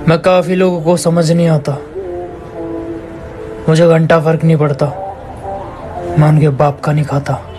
मैं काफी लोगों को समझ नहीं आता, मुझे घंटा फर्क नहीं पड़ता, मैं उनके बाप का नहीं खाता।